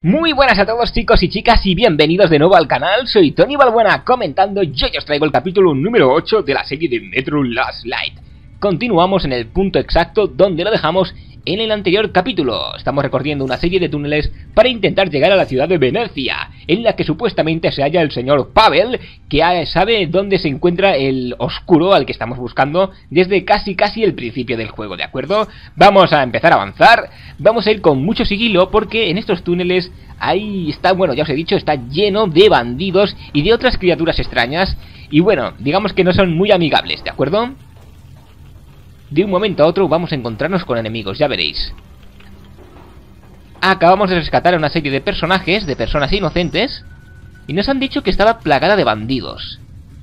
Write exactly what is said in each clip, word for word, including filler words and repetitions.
Muy buenas a todos, chicos y chicas, y bienvenidos de nuevo al canal. Soy Tony Balbuena comentando. Yo ya os traigo el capítulo número ocho de la serie de Metro Last Light. Continuamos en el punto exacto donde lo dejamos en el anterior capítulo. Estamos recorriendo una serie de túneles para intentar llegar a la ciudad de Venecia, en la que supuestamente se halla el señor Pavel, que sabe dónde se encuentra el oscuro al que estamos buscando desde casi casi el principio del juego, ¿de acuerdo? Vamos a empezar a avanzar, vamos a ir con mucho sigilo porque en estos túneles ahí está, bueno, ya os he dicho, está lleno de bandidos y de otras criaturas extrañas y bueno, digamos que no son muy amigables, ¿de acuerdo? De un momento a otro vamos a encontrarnos con enemigos, ya veréis. Acabamos de rescatar a una serie de personajes, de personas inocentes, y nos han dicho que estaba plagada de bandidos.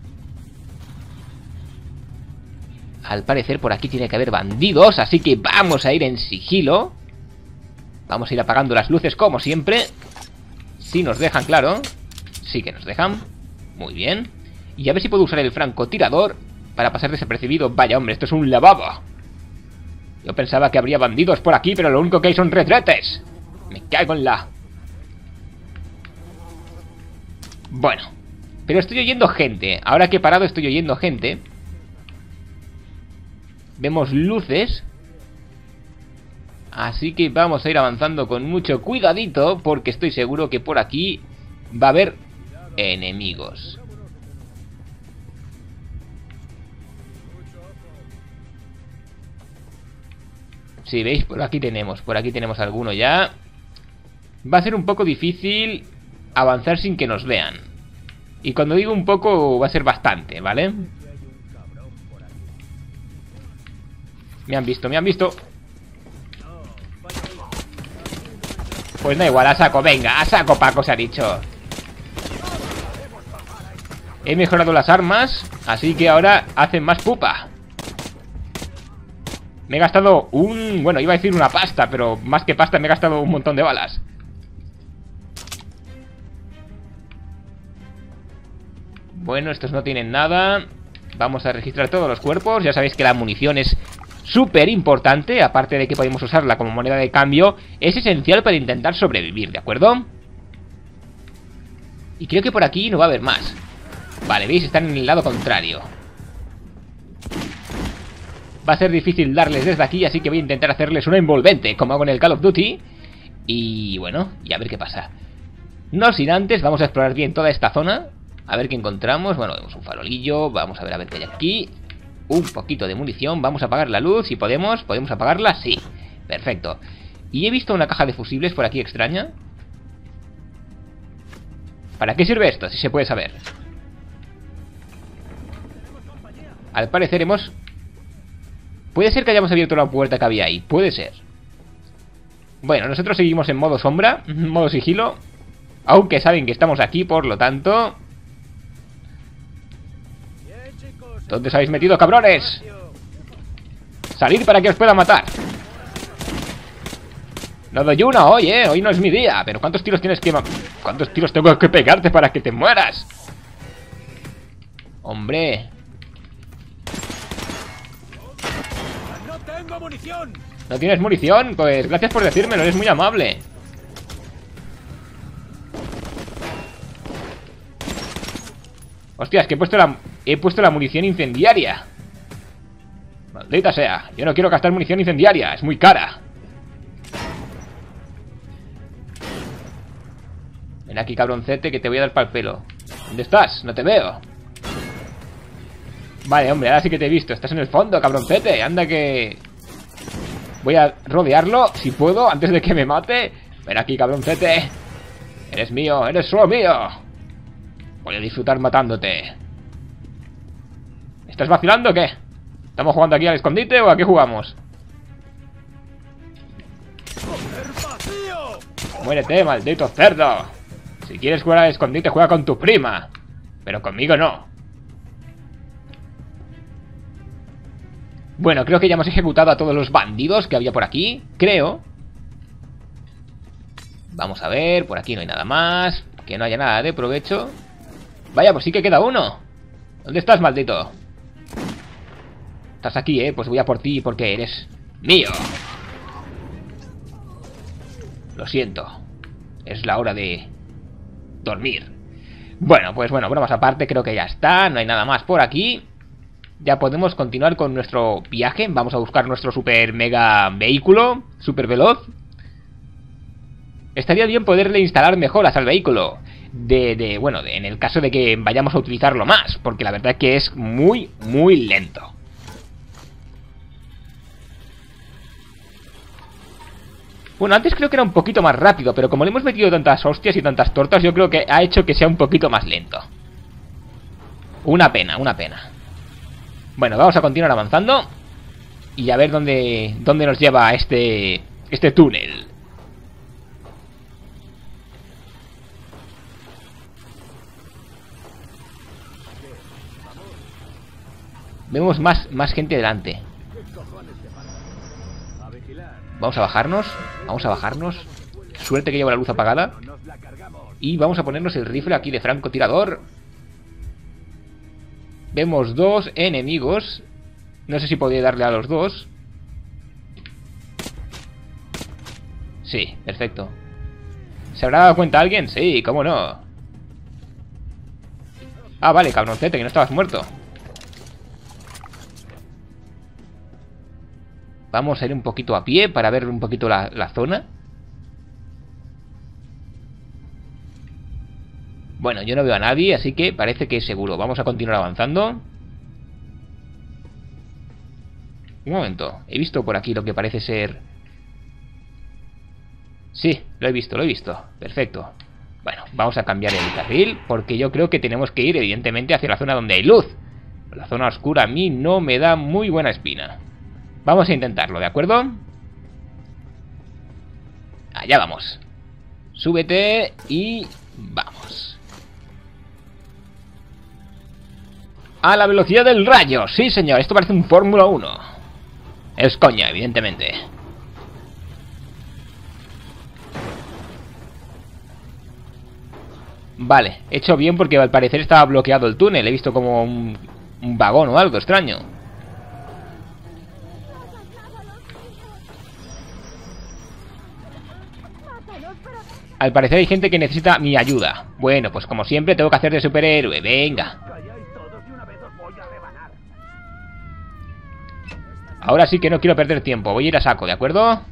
Al parecer por aquí tiene que haber bandidos, así que vamos a ir en sigilo. Vamos a ir apagando las luces como siempre. Si nos dejan, claro. Sí que nos dejan. Muy bien. Y a ver si puedo usar el francotirador para pasar desapercibido. Vaya hombre, esto es un lavabo. Yo pensaba que habría bandidos por aquí, pero lo único que hay son retretes. Me cago en la... Bueno, pero estoy oyendo gente. Ahora que he parado estoy oyendo gente. Vemos luces. Así que vamos a ir avanzando con mucho cuidadito, porque estoy seguro que por aquí va a haber enemigos. Si veis, por aquí tenemos, por aquí tenemos alguno ya. Va a ser un poco difícil avanzar sin que nos vean. Y cuando digo un poco, va a ser bastante, ¿vale? Me han visto, me han visto. Pues da igual, a saco, venga, a saco Paco se ha dicho. He mejorado las armas, así que ahora hacen más pupa. Me he gastado un... Bueno, iba a decir una pasta, pero más que pasta me he gastado un montón de balas. Bueno, estos no tienen nada. Vamos a registrar todos los cuerpos. Ya sabéis que la munición es súper importante. Aparte de que podemos usarla como moneda de cambio, es esencial para intentar sobrevivir, ¿de acuerdo? Y creo que por aquí no va a haber más. Vale, veis, están en el lado contrario. Va a ser difícil darles desde aquí, así que voy a intentar hacerles una envolvente, como hago en el Call of Duty. Y bueno, y a ver qué pasa. No sin antes, vamos a explorar bien toda esta zona. A ver qué encontramos. Bueno, vemos un farolillo, vamos a ver a ver qué hay aquí. Un poquito de munición, vamos a apagar la luz. Si podemos, ¿podemos apagarla? Sí, perfecto. Y he visto una caja de fusibles por aquí extraña. ¿Para qué sirve esto? Si se puede saber. Al parecer hemos... Puede ser que hayamos abierto la puerta que había ahí. Puede ser. Bueno, nosotros seguimos en modo sombra, modo sigilo. Aunque saben que estamos aquí, por lo tanto... ¿Dónde os habéis metido, cabrones? Salid para que os pueda matar. No doy una hoy, eh. Hoy no es mi día. Pero ¿cuántos tiros tienes que... ¿Cuántos tiros tengo que pegarte para que te mueras? Hombre... Munición. ¿No tienes munición? Pues gracias por decírmelo, eres muy amable. Hostias, que he puesto la... He puesto la munición incendiaria. Maldita sea, yo no quiero gastar munición incendiaria, es muy cara. Ven aquí, cabroncete, que te voy a dar pa'l pelo. ¿Dónde estás? No te veo. Vale, hombre, ahora sí que te he visto. Estás en el fondo, cabroncete. Anda que... Voy a rodearlo, si puedo, antes de que me mate. Ven aquí, cabroncete. Eres mío, eres solo mío. Voy a disfrutar matándote. ¿Estás vacilando o qué? ¿Estamos jugando aquí al escondite o a qué jugamos? Muérete, maldito cerdo. Si quieres jugar al escondite, juega con tu prima. Pero conmigo no. Bueno, creo que ya hemos ejecutado a todos los bandidos que había por aquí. Creo. Vamos a ver, por aquí no hay nada más. Que no haya nada de provecho. Vaya, pues sí que queda uno. ¿Dónde estás, maldito? Estás aquí, eh, pues voy a por ti porque eres mío. Lo siento. es la hora de dormir. Bueno, pues bueno, bromas aparte, creo que ya está. No hay nada más por aquí. Ya podemos continuar con nuestro viaje. Vamos a buscar nuestro super mega vehículo, super veloz. Estaría bien poderle instalar mejoras al vehículo. De, de bueno, de, en el caso de que vayamos a utilizarlo más, porque la verdad es que es muy, muy lento. Bueno, antes creo que era un poquito más rápido, pero como le hemos metido tantas hostias y tantas tortas, yo creo que ha hecho que sea un poquito más lento. Una pena, una pena. Bueno, vamos a continuar avanzando y a ver dónde, dónde nos lleva este, este túnel. Vemos más, más gente delante. Vamos a bajarnos. Vamos a bajarnos. Suerte que llevo la luz apagada. Y vamos a ponernos el rifle aquí de francotirador. Vemos dos enemigos. No sé si podría darle a los dos. Sí, perfecto. ¿Se habrá dado cuenta alguien? Sí, cómo no. Ah, vale, cabroncete, que no estabas muerto. Vamos a ir un poquito a pie para ver un poquito la, la zona. Bueno, yo no veo a nadie, así que parece que es seguro. Vamos a continuar avanzando. Un momento, he visto por aquí lo que parece ser... Sí, lo he visto, lo he visto. Perfecto. Bueno, vamos a cambiar el carril, porque yo creo que tenemos que ir evidentemente hacia la zona donde hay luz. La zona oscura a mí no me da muy buena espina. Vamos a intentarlo, ¿de acuerdo? Allá vamos. Súbete y vamos. A la velocidad del rayo. Sí, señor, esto parece un Fórmula uno. Es coña, evidentemente. Vale, he hecho bien porque al parecer estaba bloqueado el túnel. He visto como un, un vagón o algo extraño. Al parecer hay gente que necesita mi ayuda. Bueno, pues como siempre tengo que hacer de superhéroe. Venga. Ahora sí que no quiero perder tiempo. Voy a ir a saco, ¿de acuerdo?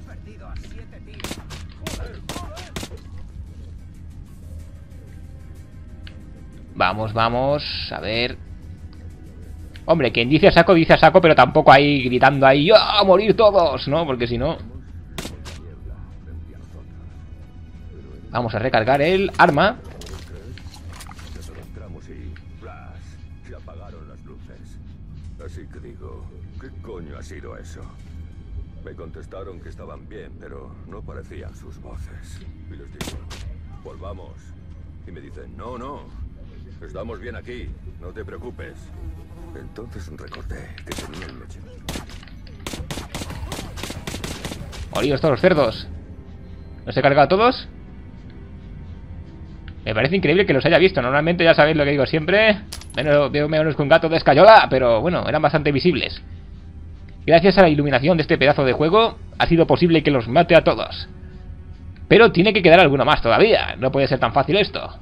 Vamos, vamos. A ver. Hombre, quien dice a saco, dice a saco, pero tampoco ahí gritando ahí ¡a morir todos! ¿No? Porque si no... Vamos a recargar el arma. Se apagaron las luces. Así que digo, ¿qué coño ha sido eso? Me contestaron que estaban bien, pero no parecían sus voces. Y les digo, volvamos. Y me dicen, no, no, estamos bien aquí, no te preocupes. Entonces recordé que tenía el meche. Moridos todos los cerdos. ¿Los he cargado todos? Me parece increíble que los haya visto. Normalmente ya sabéis lo que digo siempre. Menos, veo menos que un gato de escayola, pero bueno, eran bastante visibles. Gracias a la iluminación de este pedazo de juego, ha sido posible que los mate a todos. Pero tiene que quedar alguno más todavía. No puede ser tan fácil esto.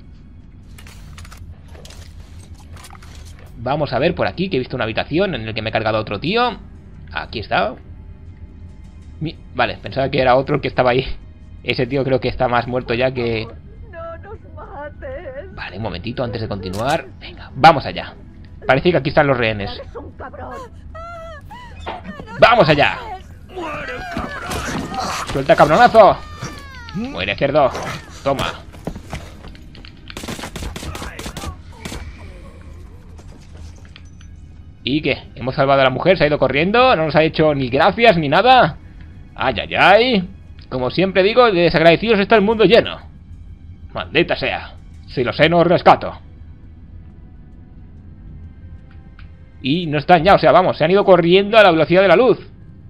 Vamos a ver por aquí, que he visto una habitación en la que me he cargado otro tío. Aquí está. Vale, pensaba que era otro el que estaba ahí. Ese tío creo que está más muerto ya que... Vale, un momentito antes de continuar. Venga, vamos allá. Parece que aquí están los rehenes. ¡Vamos allá! ¡Suelta, cabronazo! Muere, cerdo. Toma. ¿Y qué? ¿Hemos salvado a la mujer? ¿Se ha ido corriendo? ¿No nos ha hecho ni gracias ni nada? ¡Ay, ay, ay! Como siempre digo, de desagradecidos está el mundo lleno. Maldita sea. Si lo sé, no os rescato. Y no están ya, o sea, vamos, se han ido corriendo a la velocidad de la luz.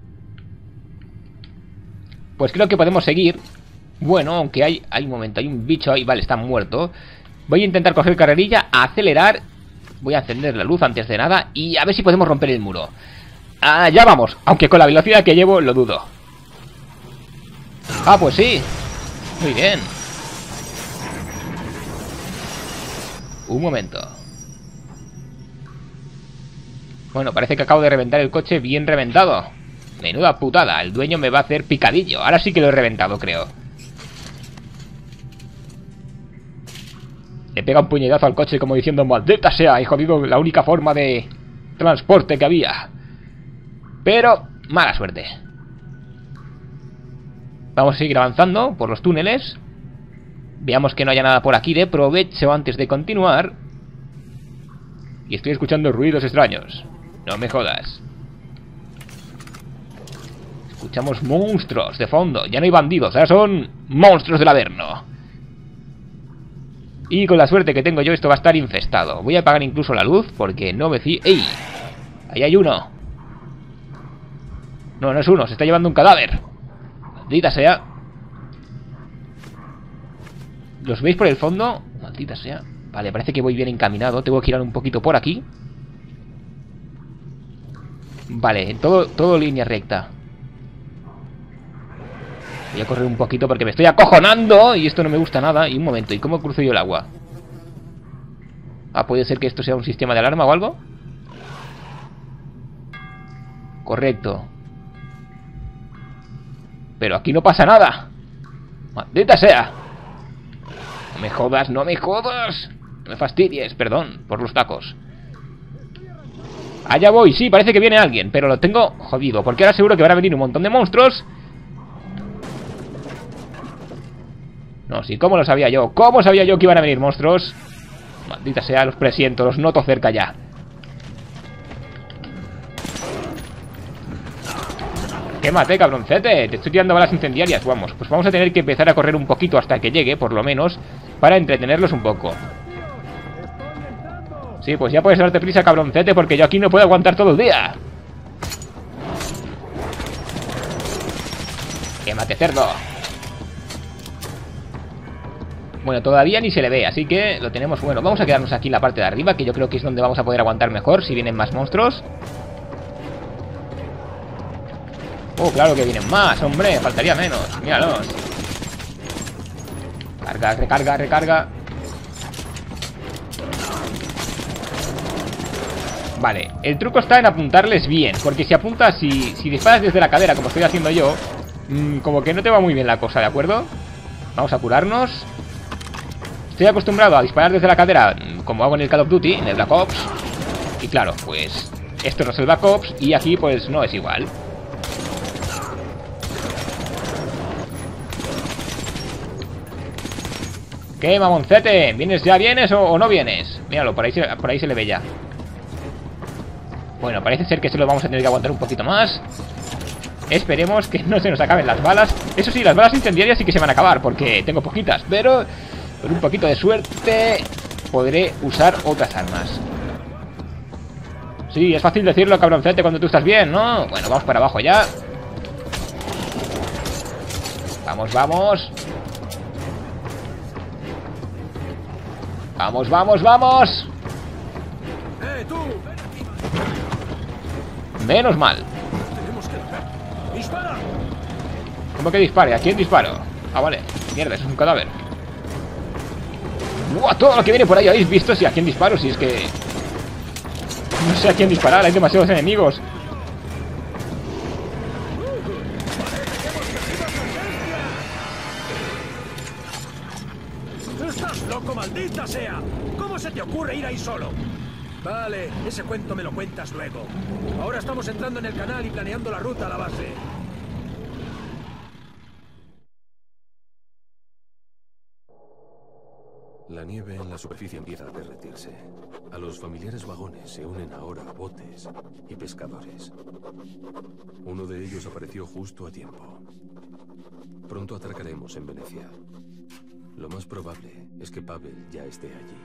Pues creo que podemos seguir. Bueno, aunque hay, hay un momento, hay un bicho ahí, vale, está muerto. Voy a intentar coger carrerilla, acelerar. Voy a encender la luz antes de nada y a ver si podemos romper el muro. Ah, ya vamos, aunque con la velocidad que llevo lo dudo. Ah, pues sí. Muy bien. Un momento. Bueno, parece que acabo de reventar el coche bien reventado. Menuda putada, el dueño me va a hacer picadillo. Ahora sí que lo he reventado, creo. Le pega un puñetazo al coche como diciendo: maldita sea, he jodido la única forma de transporte que había. Pero, mala suerte. Vamos a seguir avanzando por los túneles. Veamos que no haya nada por aquí de provecho antes de continuar. Y estoy escuchando ruidos extraños. No me jodas. Escuchamos monstruos de fondo. Ya no hay bandidos, ahora son monstruos del Averno. Y con la suerte que tengo yo, esto va a estar infestado. Voy a apagar incluso la luz porque no me fío. ¡Ey! Ahí hay uno. No, no es uno, se está llevando un cadáver. Maldita sea. ¿Los veis por el fondo? Maldita sea. Vale, parece que voy bien encaminado. Tengo que girar un poquito por aquí. Vale, todo, todo línea recta. Voy a correr un poquito porque me estoy acojonando y esto no me gusta nada. Y un momento, ¿y cómo cruzo yo el agua? Ah, puede ser que esto sea un sistema de alarma o algo. Correcto. Pero aquí no pasa nada. Maldita sea. No me jodas, no me jodas. No me fastidies, perdón, por los tacos. Allá voy, sí, parece que viene alguien, pero lo tengo jodido, porque ahora seguro que van a venir un montón de monstruos. No, sí, ¿cómo lo sabía yo? ¿Cómo sabía yo que iban a venir monstruos? Maldita sea, los presiento, los noto cerca ya. ¡Quémate, cabroncete! Te estoy tirando balas incendiarias, vamos. Pues vamos a tener que empezar a correr un poquito hasta que llegue, por lo menos, para entretenerlos un poco. Sí, pues ya puedes darte prisa, cabroncete, porque yo aquí no puedo aguantar todo el día. ¡Quémate, cerdo! Bueno, todavía ni se le ve, así que lo tenemos bueno. Vamos a quedarnos aquí en la parte de arriba, que yo creo que es donde vamos a poder aguantar mejor si vienen más monstruos. Oh, claro que vienen más, hombre, faltaría menos. Míralos. Carga, recarga, recarga. Vale, el truco está en apuntarles bien, porque si apuntas, si, si disparas desde la cadera, como estoy haciendo yo, mmm, como que no te va muy bien la cosa, ¿de acuerdo? Vamos a curarnos. Estoy acostumbrado a disparar desde la cadera, como hago en el Call of Duty, en el Black Ops. Y claro, pues esto no es el Black Ops y aquí pues no es igual. ¿Qué, mamoncete? ¿Vienes ya, vienes o, o no vienes? Míralo, por ahí, se, por ahí se le ve ya. Bueno, parece ser que se lo vamos a tener que aguantar un poquito más. Esperemos que no se nos acaben las balas. Eso sí, las balas incendiarias sí que se van a acabar, porque tengo poquitas, pero con un poquito de suerte podré usar otras armas. Sí, es fácil decirlo, cabroncete, cuando tú estás bien, ¿no? Bueno, vamos para abajo ya. Vamos, vamos. Vamos, vamos, vamos. Menos mal. ¿Cómo que dispare? ¿A quién disparo? Ah, vale. Mierda, eso es un cadáver. ¡Buah! Todo lo que viene por ahí, ¿habéis visto? Si a quién disparo, si es que... no sé a quién disparar, hay demasiados enemigos. ¡Estás loco, maldita sea! ¿Cómo se te ocurre ir ahí solo? Vale, ese cuento me lo cuentas luego. Ahora estamos entrando en el canal y planeando la ruta a la base. La nieve en la superficie empieza a derretirse. A los familiares vagones se unen ahora botes y pescadores. Uno de ellos apareció justo a tiempo. Pronto atracaremos en Venecia. Lo más probable es que Pavel ya esté allí.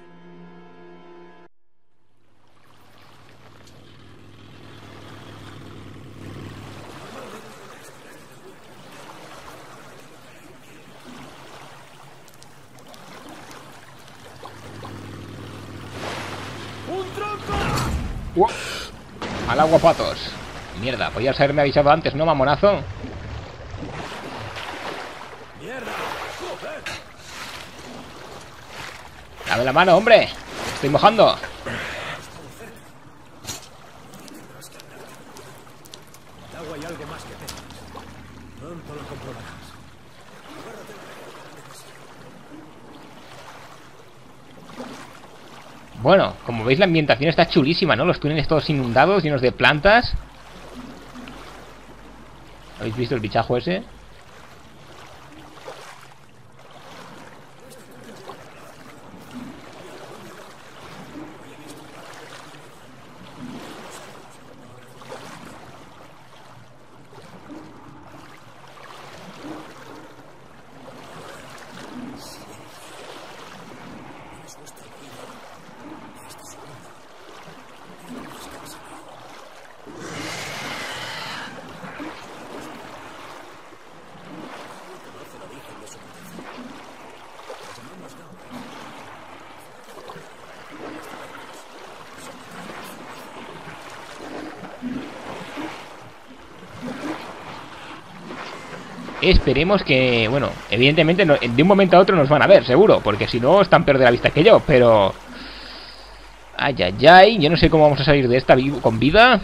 ¡Wow! Al agua, patos. Mierda, podías haberme avisado antes, ¿no, mamonazo? ¡Mierda! Dame la mano, hombre. Estoy mojando. El agua y algo más que tengas. Pronto lo comprobarás. Bueno, como veis la ambientación está chulísima, ¿no? Los túneles todos inundados, llenos de plantas. ¿Habéis visto el bichajo ese? Esperemos que, bueno, evidentemente no, de un momento a otro nos van a ver, seguro, porque si no están peor de la vista que yo, pero... Ay, ay, ay, yo no sé cómo vamos a salir de esta con vida.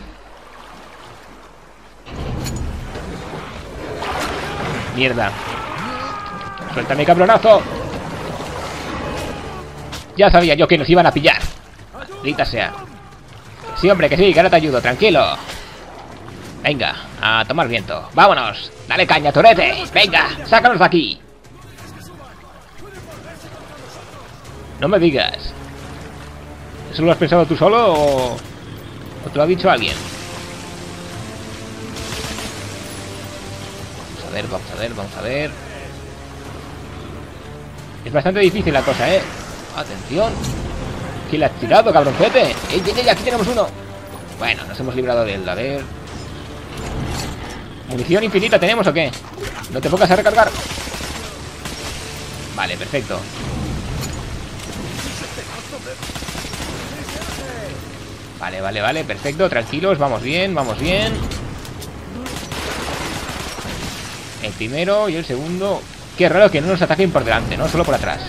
Mierda. Suéltame, cabronazo. Ya sabía yo que nos iban a pillar. Maldita sea. Sí, hombre, que sí, que ahora te ayudo, tranquilo. Venga, a tomar viento. Vámonos. Dale caña, torete. Venga, sácanos de aquí. No me digas. ¿Eso lo has pensado tú solo o, o te lo ha dicho alguien? Vamos a ver, vamos a ver, vamos a ver. Es bastante difícil la cosa, ¿eh? Atención. ¿Quién le ha tirado, cabroncete? ¡Ey, ey, ey! Aquí tenemos uno. Bueno, nos hemos librado de él. A ver. ¿Munición infinita tenemos o qué? ¿No te pongas a recargar? Vale, perfecto. Vale, vale, vale, perfecto. Tranquilos, vamos bien, vamos bien. El primero y el segundo. Qué raro que no nos ataquen por delante, ¿no? Solo por atrás.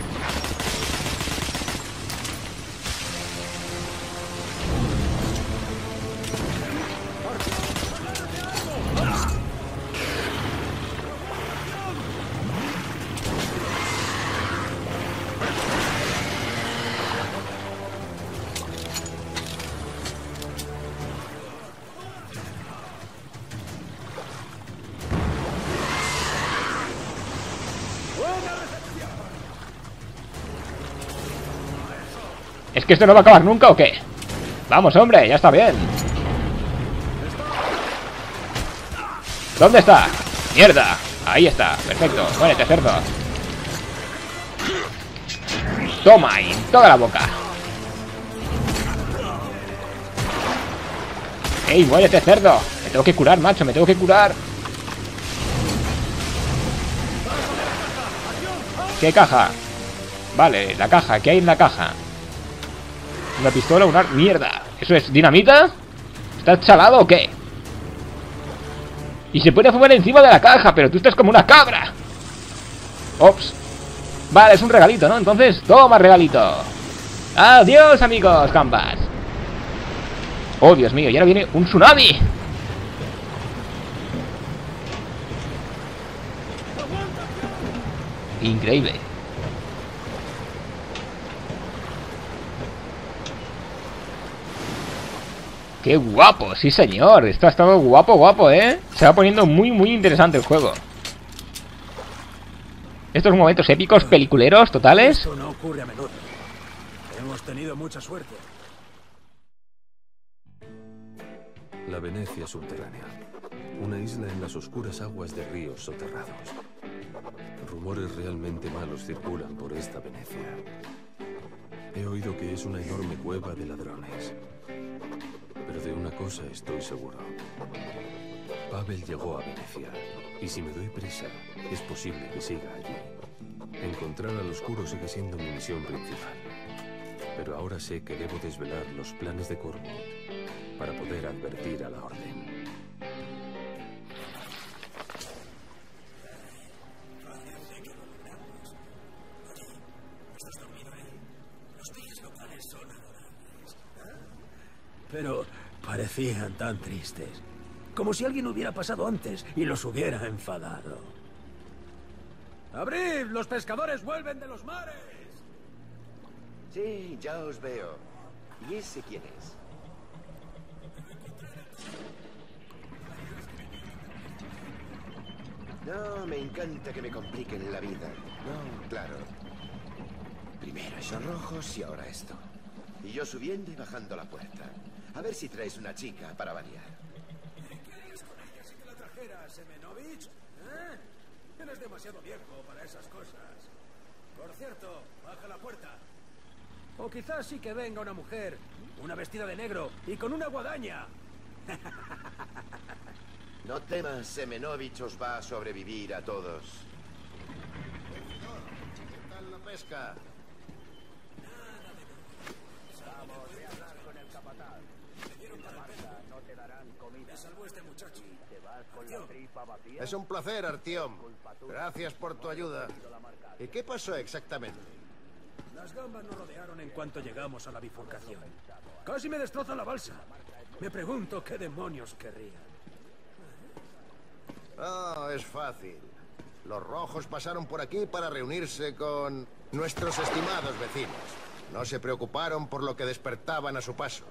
¿Es que esto no va a acabar nunca o qué? Vamos, hombre, ya está bien. ¿Dónde está? ¡Mierda! Ahí está, perfecto. Muérete, cerdo. Toma, y toda la boca. ¡Ey, muérete, cerdo! Me tengo que curar, macho, me tengo que curar. ¿Qué caja? Vale, la caja, ¿qué hay en la caja? Una pistola, una... ¡Mierda! ¿Eso es dinamita? ¿Estás chalado o qué? Y se puede fumar encima de la caja, pero tú estás como una cabra. Ops. Vale, es un regalito, ¿no? Entonces, toma regalito. Adiós, amigos, campas. Oh, Dios mío, y ahora viene un tsunami. Increíble. ¡Qué guapo! Sí, señor. Esto ha estado guapo, guapo, ¿eh? Se va poniendo muy, muy interesante el juego. Estos momentos épicos, peliculeros, totales. Esto no ocurre a menudo. Hemos tenido mucha suerte. La Venecia subterránea. Una isla en las oscuras aguas de ríos soterrados. Rumores realmente malos circulan por esta Venecia. He oído que es una enorme cueva de ladrones. Pero de una cosa estoy seguro. Pavel llegó a Venecia, y si me doy prisa, es posible que siga allí. Encontrar al oscuro sigue siendo mi misión principal. Pero ahora sé que debo desvelar los planes de Cormont para poder advertir a la Orden. pero parecían tan tristes. Como si alguien hubiera pasado antes y los hubiera enfadado. ¡Abrid! ¡Los pescadores vuelven de los mares! Sí, ya os veo. ¿Y ese quién es? No, me encanta que me compliquen la vida. No, claro. Primero esos rojos y ahora esto. Y yo subiendo y bajando la puerta. A ver si traes una chica para variar. ¿Quieres con ella si te la trajera, Semenovich? ¿Eh? Eres demasiado viejo para esas cosas. Por cierto, baja la puerta. O quizás sí que venga una mujer, una vestida de negro y con una guadaña. No temas, Semenovich os va a sobrevivir a todos. ¿Qué tal la pesca? Vamos, voy a hablar con el capataz. En la barca no te darán comida. Me salvó este muchacho. Te vas con la tripa vacía. Es un placer, Artyom. Gracias por tu ayuda. ¿Y qué pasó exactamente? Las gambas nos rodearon en cuanto llegamos a la bifurcación. Casi me destrozan la balsa. Me pregunto qué demonios querrían. Oh, es fácil. Los rojos pasaron por aquí para reunirse con nuestros estimados vecinos. No se preocuparon por lo que despertaban a su paso.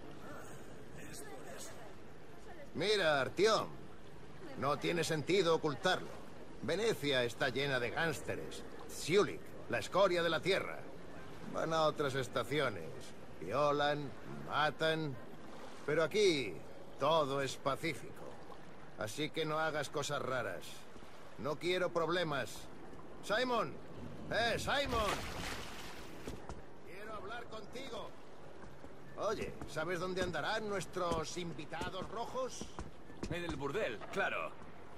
Mira, Artyom, no tiene sentido ocultarlo. Venecia está llena de gánsteres. Zjulik, la escoria de la tierra. Van a otras estaciones. Violan, matan. Pero aquí todo es pacífico. Así que no hagas cosas raras. No quiero problemas. ¡Simon! ¡Eh, Simon! Quiero hablar contigo. Oye, ¿sabes dónde andarán nuestros invitados rojos? En el burdel, claro.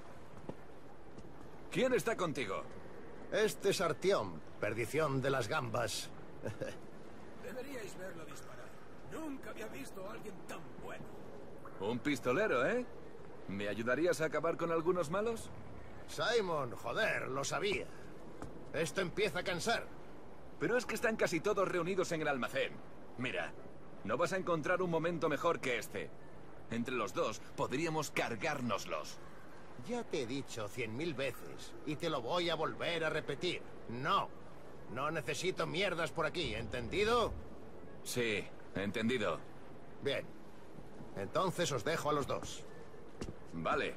¿Quién está contigo? Este es Artyom, perdición de las gambas. Deberíais verlo disparar. Nunca había visto a alguien tan bueno. Un pistolero, ¿eh? ¿Me ayudarías a acabar con algunos malos? Simon, joder, lo sabía. Esto empieza a cansar. Pero es que están casi todos reunidos en el almacén. Mira, no vas a encontrar un momento mejor que este. Entre los dos podríamos cargárnoslos. Ya te he dicho cien mil veces y te lo voy a volver a repetir. No, no necesito mierdas por aquí, ¿entendido? Sí, entendido. Bien, entonces os dejo a los dos. Vale.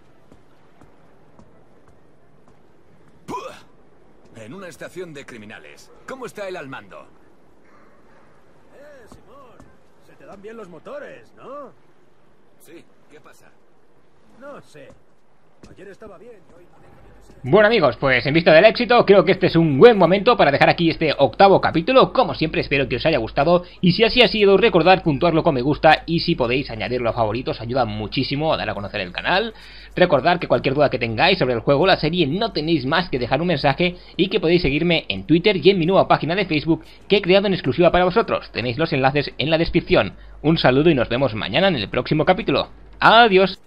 ¡Puah! En una estación de criminales. ¿Cómo está él al mando? Eh, Simón. Se te dan bien los motores, ¿no? Sí, ¿qué pasa? No sé. Ayer estaba bien y hoy no deja de ser. Bueno amigos, pues en vista del éxito, creo que este es un buen momento para dejar aquí este octavo capítulo. Como siempre espero que os haya gustado y si así ha sido, recordad puntuarlo con me gusta y si podéis añadirlo a favoritos, ayuda muchísimo a dar a conocer el canal. Recordad que cualquier duda que tengáis sobre el juego o la serie no tenéis más que dejar un mensaje y que podéis seguirme en Twitter y en mi nueva página de Facebook que he creado en exclusiva para vosotros. Tenéis los enlaces en la descripción. Un saludo y nos vemos mañana en el próximo capítulo. Adiós.